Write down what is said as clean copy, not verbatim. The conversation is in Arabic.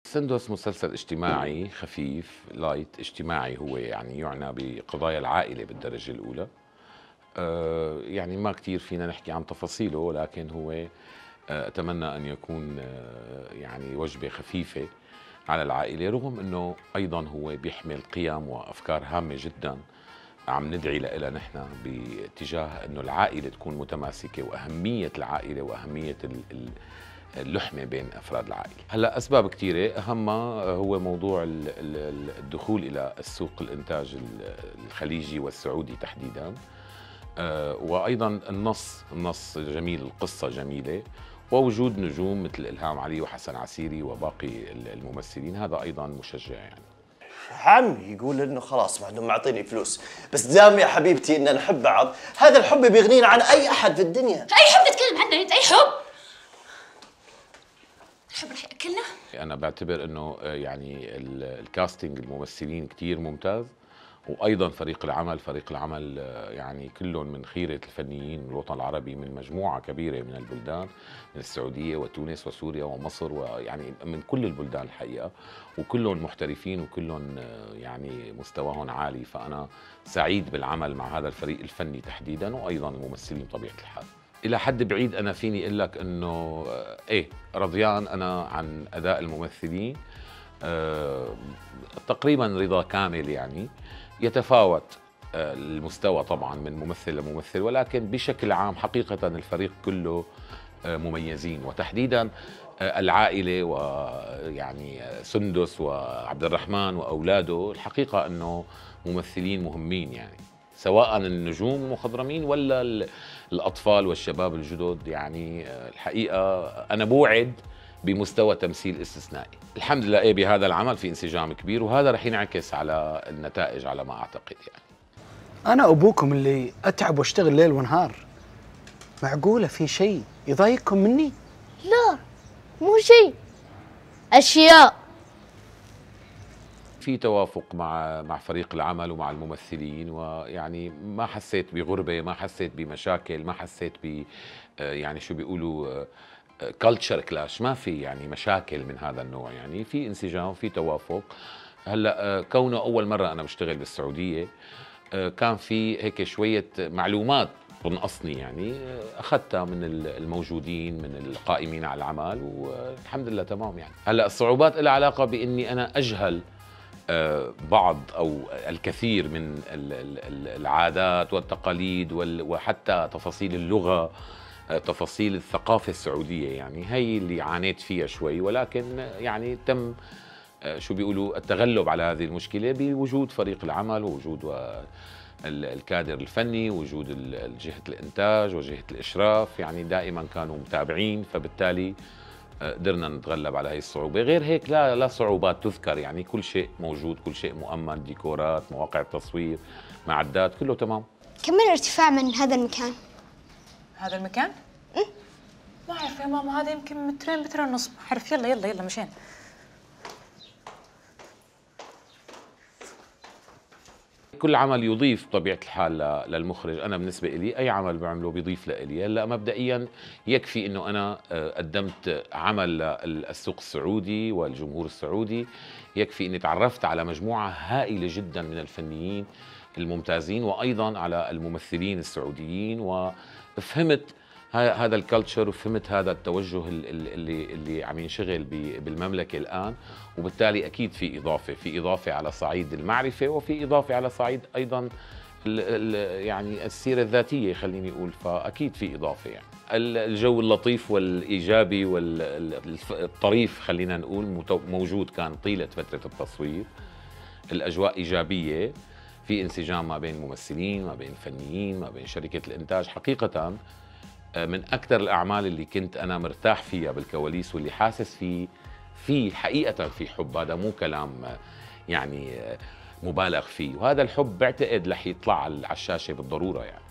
سندس مسلسل اجتماعي خفيف لايت اجتماعي، هو يعني يعنى بقضايا العائلة بالدرجة الأولى. يعني ما كتير فينا نحكي عن تفاصيله، ولكن هو أتمنى أن يكون يعني وجبة خفيفة على العائلة، رغم أنه أيضا هو بيحمل قيم وأفكار هامة جدا عم ندعي لها نحن باتجاه أنه العائلة تكون متماسكة، وأهمية العائلة وأهمية اللحمة بين أفراد العائلة. هلأ أسباب كثيرة، أهمها هو موضوع الدخول إلى السوق الإنتاج الخليجي والسعودي تحديداً، وأيضاً النص جميل، القصة جميلة، ووجود نجوم مثل إلهام علي وحسن عسيري وباقي الممثلين، هذا أيضاً مشجع يعني. عمي يقول انه خلاص بعدهم معطيني فلوس، بس دام يا حبيبتي اننا نحب بعض، هذا الحب بيغنينا عن اي احد في الدنيا. اي حب تتكلم عنه انت؟ اي حب؟ الحب رح ياكلنا؟ انا بعتبر انه يعني الكاستنج الممثلين كتير ممتاز، وايضا فريق العمل يعني كلهم من خيره الفنيين من الوطن العربي، من مجموعه كبيره من البلدان، من السعوديه وتونس وسوريا ومصر، ويعني من كل البلدان الحقيقه، وكلهم محترفين وكلهم يعني مستواهم عالي. فانا سعيد بالعمل مع هذا الفريق الفني تحديدا، وايضا الممثلين بطبيعه الحال. إلى حد بعيد أنا فيني أقول لك إنه إيه رضيان أنا عن أداء الممثلين، تقريبا رضا كامل يعني. يتفاوت المستوى طبعا من ممثل لممثل، ولكن بشكل عام حقيقة الفريق كله مميزين، وتحديدا العائلة ويعني سندس وعبد الرحمن وأولاده، الحقيقة أنه ممثلين مهمين يعني، سواء النجوم المخضرمين ولا الأطفال والشباب الجدد. يعني الحقيقة أنا بوعد بمستوى تمثيل استثنائي الحمد لله. إيه بهذا العمل في انسجام كبير، وهذا رح ينعكس على النتائج على ما أعتقد يعني. أنا أبوكم اللي أتعب واشتغل ليل ونهار، معقولة في شيء يضايقكم مني؟ لا مو شيء، أشياء. في توافق مع فريق العمل ومع الممثلين، ويعني ما حسيت بغربة، ما حسيت بمشاكل، ما حسيت ب يعني شو بيقولوا كلتشر كلاش، ما في يعني مشاكل من هذا النوع، يعني في انسجام، في توافق. هلا كونه أول مرة أنا بشتغل بالسعودية، كان في هيك شوية معلومات بنقصني يعني، أخذتها من الموجودين من القائمين على العمل، والحمد لله تمام يعني. هلا الصعوبات لها علاقة بإني أنا أجهل بعض أو الكثير من العادات والتقاليد وحتى تفاصيل اللغة، تفاصيل الثقافة السعودية، يعني هي اللي عانيت فيها شوي، ولكن يعني تم شو بيقولوا التغلب على هذه المشكلة بوجود فريق العمل، ووجود الكادر الفني، ووجود جهة الإنتاج وجهة الإشراف، يعني دائما كانوا متابعين، فبالتالي قدرنا نتغلب على هي الصعوبة. غير هيك لا صعوبات تذكر، يعني كل شيء موجود، كل شيء مؤمن، ديكورات، مواقع التصوير، معدات، كله تمام. كم من ارتفاع من هذا المكان؟ هذا المكان؟ ما أعرف يا ماما، هذا يمكن مترين ونص، ما أعرف. يلا مشينا. كل عمل يضيف بطبيعة الحال للمخرج. أنا بالنسبة لي أي عمل بعمله بيضيف لإلي. هلا مبدئيا يكفي إنه أنا قدمت عمل للسوق السعودي والجمهور السعودي، يكفي إني تعرفت على مجموعة هائلة جدا من الفنيين الممتازين، وأيضا على الممثلين السعوديين، وفهمت هذا الكالتشر، وفهمت هذا التوجه اللي عم ينشغل بالمملكة الآن. وبالتالي أكيد في إضافة على صعيد المعرفة، وفي إضافة على صعيد أيضا يعني السيرة الذاتية خليني أقول، فأكيد في إضافة يعني. الجو اللطيف والإيجابي والطريف خلينا نقول موجود كان طيلة فترة التصوير. الأجواء إيجابية، في انسجام ما بين الممثلين، ما بين الفنيين، ما بين شركة الإنتاج. حقيقة من أكثر الأعمال اللي كنت أنا مرتاح فيها بالكواليس، واللي حاسس في حقيقة في حب، هذا مو كلام يعني مبالغ فيه، وهذا الحب بعتقد رح يطلع على الشاشة بالضرورة يعني.